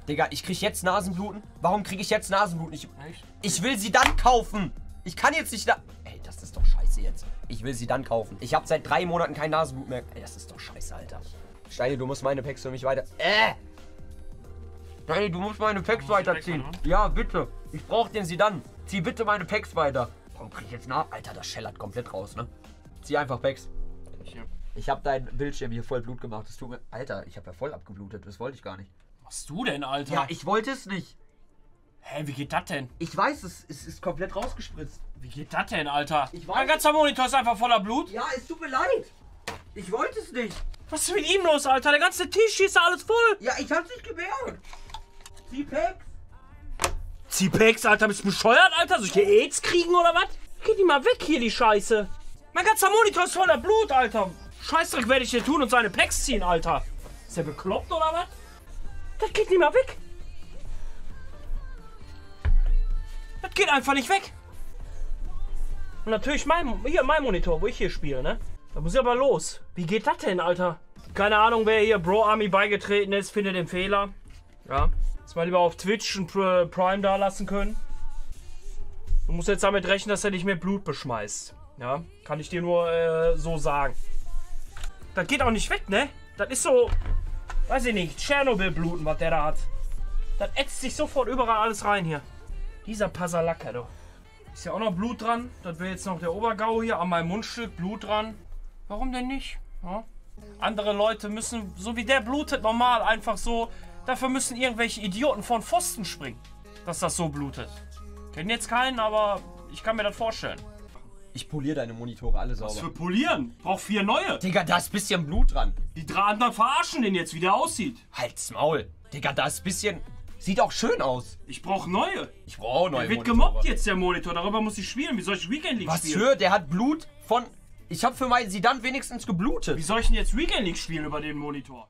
Digga, ich krieg jetzt Nasenbluten. Warum kriege ich jetzt Nasenbluten? Echt? Ich will sie dann kaufen. Ich kann jetzt nicht da... Ey, das ist doch scheiße jetzt. Ich will sie dann kaufen. Ich habe seit 3 Monaten kein Nasenblut mehr. Ey, das ist doch scheiße, Alter. Steini, du musst meine Packs für mich weiter... Steini, du musst meine Packs weiterziehen. Ja, bitte. Ich brauch den Sidan. Zieh bitte meine Packs weiter. Warum krieg ich jetzt nach? Alter, das schellert komplett raus, ne? Zieh einfach Packs. Ich habe deinen Bildschirm hier voll Blut gemacht. Das tut mir... Alter, ich habe ja voll abgeblutet. Das wollte ich gar nicht. Was machst du denn, Alter? Ja, ich wollte es nicht. Hä, wie geht das denn? Ich weiß, es ist komplett rausgespritzt. Wie geht das denn, Alter? Ich weiß. Mein ganzer Monitor ist einfach voller Blut. Ja, es tut mir leid. Ich wollte es nicht. Was ist mit ihm los, Alter? Der ganze Tisch hier ist da alles voll. Ja, ich hab's nicht gemerkt. Zieh Packs. Zieh Packs, Alter. Bist du bescheuert, Alter? Soll ich hier AIDS kriegen oder was? Geht die mal weg hier, die Scheiße. Mein ganzer Monitor ist voller Blut, Alter. Scheißdreck werde ich hier tun und seine Packs ziehen, Alter. Ist der bekloppt oder was? Das geht nicht mal weg. Das geht einfach nicht weg. Und natürlich mein Monitor, wo ich hier spiele, ne? Da muss ich aber los. Wie geht das denn, Alter? Keine Ahnung, wer hier Bro Army beigetreten ist, findet den Fehler. Ja. Jetzt mal lieber auf Twitch und Prime da lassen können. Du musst jetzt damit rechnen, dass er nicht mehr Blut beschmeißt. Ja. Kann ich dir nur so sagen. Das geht auch nicht weg, ne? Das ist so, weiß ich nicht, Tschernobyl-Bluten, was der da hat. Das ätzt sich sofort überall alles rein hier. Dieser Passalacke, du. Ist ja auch noch Blut dran. Das wäre jetzt noch der Obergau hier. An meinem Mundstück Blut dran. Warum denn nicht? Ja? Andere Leute müssen, so wie der blutet, normal einfach so. Dafür müssen irgendwelche Idioten von Pfosten springen, dass das so blutet. Kennen jetzt keinen, aber ich kann mir das vorstellen. Ich poliere deine Monitore alle sauber. Was für polieren? Brauch 4 neue. Digga, da ist ein bisschen Blut dran. Die 3 anderen verarschen den jetzt, wie der aussieht. Halt's Maul. Digga, da ist ein bisschen... Sieht auch schön aus. Ich brauch neue. Ich brauche neue Der wird gemobbt jetzt, der Monitor. Darüber muss ich spielen. Wie soll ich Weekend League spielen? Was für? Der hat Blut von... Ich habe für meinen Sidan wenigstens geblutet. Wie soll ich denn jetzt Weekend League spielen über den Monitor?